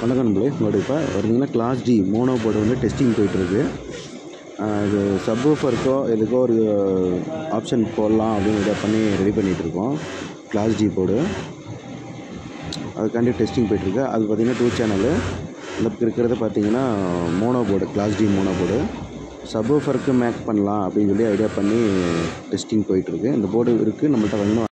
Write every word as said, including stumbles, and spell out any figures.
வணக்கம் நண்பர்களே, உங்களோட இப்போ பார்த்தீங்கன்னா கிளாஸ் டி மோனோ போர்டு வந்து டெஸ்டிங் போயிட்டுருக்கு. இது சப்வூஃபருக்கோ எதுக்கோ ஒரு ஆப்ஷன் போடலாம் அப்படின்னு இதை பண்ணி ரெடி பண்ணிகிட்ருக்கோம். கிளாஸ் டி போர்டு அதுக்காண்டி டெஸ்டிங் போயிட்டுருக்கு. அது பார்த்திங்கன்னா டூ சேனலு. இந்த இருக்கிறது பார்த்திங்கன்னா mono board, class D mono board. சப்வூஃபருக்கு மேக் பண்ணலாம் அப்படின்னு சொல்லி ஐடியா பண்ணி டெஸ்டிங் போயிட்டுருக்கு. இந்த போர்டு இருக்குது, நம்மள்கிட்ட வாங்கினா